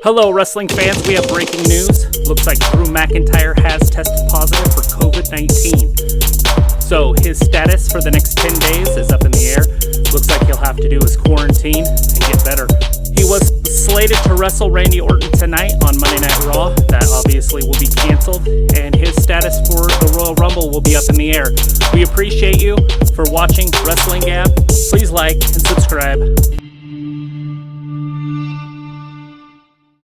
Hello, wrestling fans. We have breaking news. Looks like Drew McIntyre has tested positive for COVID-19. So his status for the next 10 days is up in the air. Looks like he'll have to do his quarantine and get better. He was slated to wrestle Randy Orton tonight on Monday Night Raw. That obviously will be canceled, and his status for the Royal Rumble will be up in the air. We appreciate you for watching Wrestling Gab. Please like and subscribe.